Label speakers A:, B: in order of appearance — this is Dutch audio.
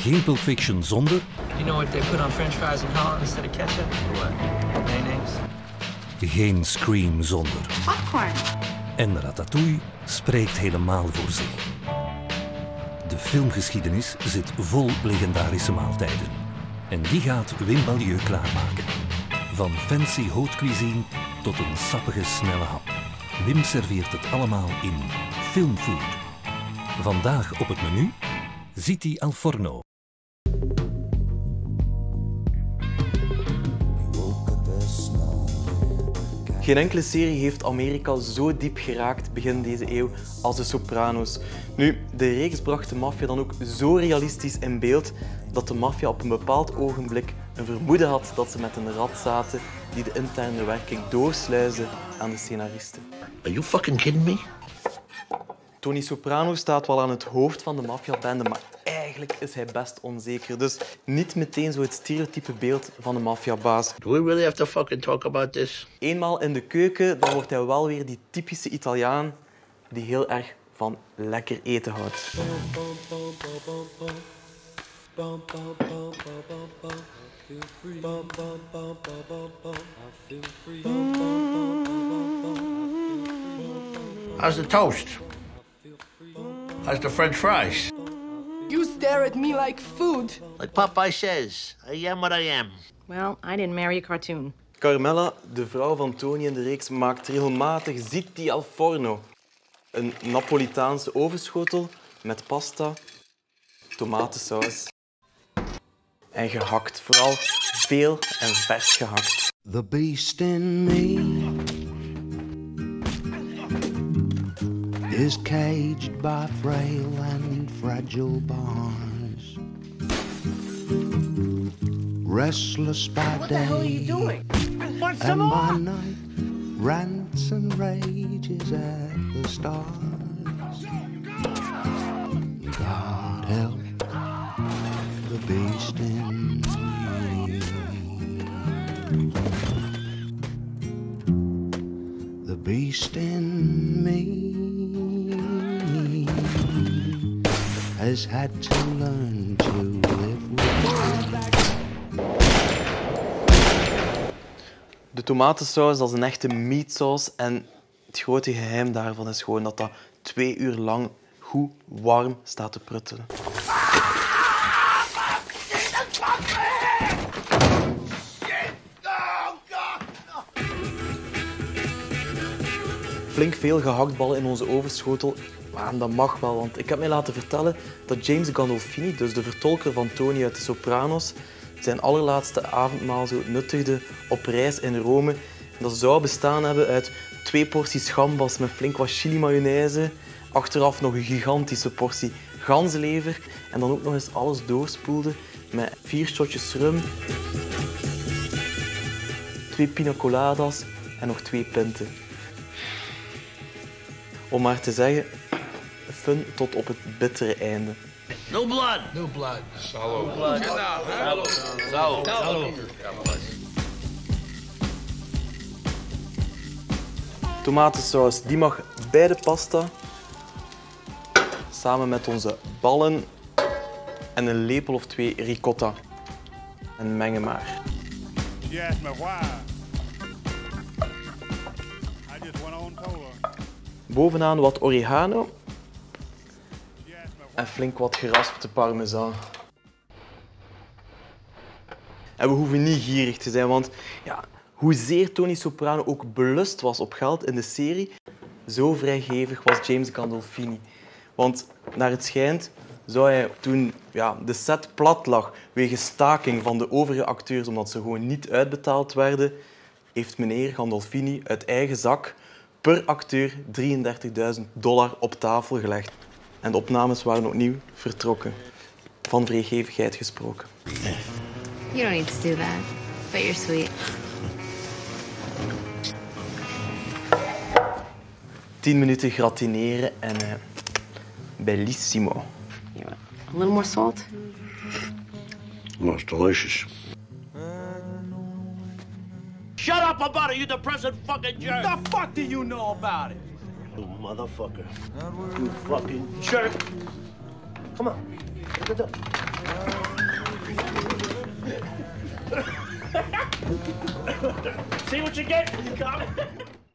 A: Geen Pulp Fiction zonder...
B: You know what they put on french fries in Holland instead of ketchup? What? Mayonnaise?
A: Geen Scream zonder.
C: Popcorn.
A: En Ratatouille spreekt helemaal voor zich. De filmgeschiedenis zit vol legendarische maaltijden. En die gaat Wim Balieu klaarmaken. Van fancy haute cuisine tot een sappige snelle hap. Wim serveert het allemaal in filmfood. Vandaag op het menu Ziti al forno.
D: Geen enkele serie heeft Amerika zo diep geraakt begin deze eeuw als de Sopranos. Nu, de reeks bracht de maffia dan ook zo realistisch in beeld dat de maffia op een bepaald ogenblik een vermoeden had dat ze met een rat zaten die de interne werking doorsluisde aan de scenaristen.
E: Are you fucking kidding me?
D: Tony Soprano staat wel aan het hoofd van de maffiabende, maar eigenlijk is hij best onzeker. Dus niet meteen zo het stereotype beeld van de maffiabaas.
E: Do we really have to fucking talk about this?
D: Eenmaal in de keuken, dan wordt hij wel weer die typische Italiaan die heel erg van lekker eten houdt.
E: How's the toast? How's the French fries?
F: You stare at me like food.
E: Like Popeye says, I am what I am.
C: Well, I didn't marry a cartoon.
D: Carmela, de vrouw van Tony in de reeks, maakt regelmatig Ziti al forno. Een Napolitaanse ovenschotel met pasta, tomatensaus en gehakt. Vooral veel en vers gehakt.
G: The beast in me is caged by frail and fragile bars. Restless by day.
F: What the hell are you doing? Want some
G: And by
F: more?
G: night, rants and rages at the stars. God help the beast in me. The beast in me has had to learn to live with.
D: De tomatensaus, dat is een echte meatsaus. En het grote geheim daarvan is gewoon dat dat 2 uur lang goed warm staat te pruttelen. Flink veel gehaktballen in onze ovenschotel. Maar dat mag wel, want ik heb mij laten vertellen dat James Gandolfini, dus de vertolker van Tony uit de Sopranos, zijn allerlaatste avondmaal zo nuttigde op reis in Rome. Dat zou bestaan hebben uit 2 porties gambas met flink wat chili mayonaise, achteraf nog een gigantische portie ganzenlever en dan ook nog eens alles doorspoelde met 4 shotjes rum, 2 pina coladas en nog 2 pinten. Om maar te zeggen, fun tot op het bittere einde.
E: No blood.
B: No blood.
E: Salud. Salud.
D: Tomatensaus, die mag bij de pasta. Samen met onze ballen en een lepel of 2 ricotta. En mengen maar.
H: She asked me why. I just went on tour.
D: Bovenaan wat oregano en flink wat geraspte parmezaan. En we hoeven niet gierig te zijn, want ja, hoezeer Tony Soprano ook belust was op geld in de serie, zo vrijgevig was James Gandolfini. Want naar het schijnt zou hij toen de set plat lag wegens staking van de overige acteurs omdat ze gewoon niet uitbetaald werden, heeft meneer Gandolfini uit eigen zak per acteur $33.000 op tafel gelegd. En de opnames waren opnieuw vertrokken. Van vrijgevigheid gesproken.
C: You don't need to do that, but you're sweet.
D: 10 minuten gratineren en bellissimo.
C: A little more salt?
E: Oh, it's delicious. Shut up about it, you depressing fucking jerk!
H: The fuck do you know about it?
E: You motherfucker. You fucking jerk. Come on. Get it done.
I: See what you get when you come.